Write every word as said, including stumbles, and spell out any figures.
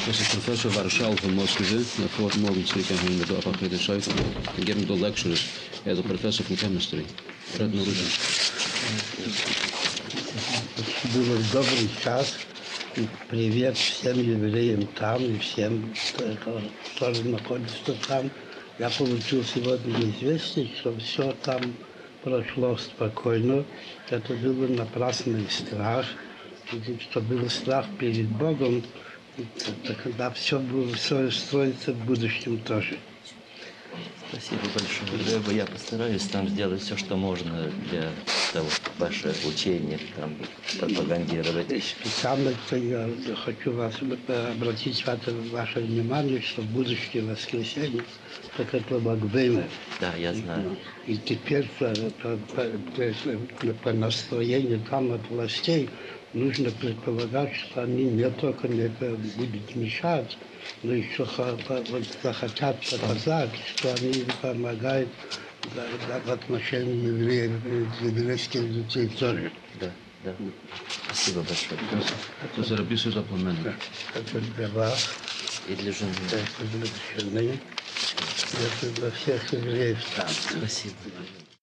Das is professor Warschau van Moskou. I thought morgen circa heen met de aparte site and giving the lectures as a professor from chemistry. Fred Noruzin. Был добрый час. Привет всем евреям там и всем, кто тоже находится там. Я получил сегодня известие, что все там прошло спокойно. Это был напрасный страх, что был страх перед Богом. Тогда все будет все строится в будущем тоже. Спасибо большое, Rebbe. Я постараюсь там сделать все, что можно для того, чтобы ваше учение там пропагандировать. Специально я хочу вас обратить ваше внимание, что в будущее воскресенье, так это время. Да, я знаю. И теперь по, по, по, по настроению там от властей нужно предполагать, что они не только не будут мешать, но еще захотят показать, что они помогают в отношении евреев, еврейских людей тоже. Да, да. Спасибо большое. Это записываю заполнение. Это для вас, И для жены. это для жены, это для всех евреев там. Спасибо.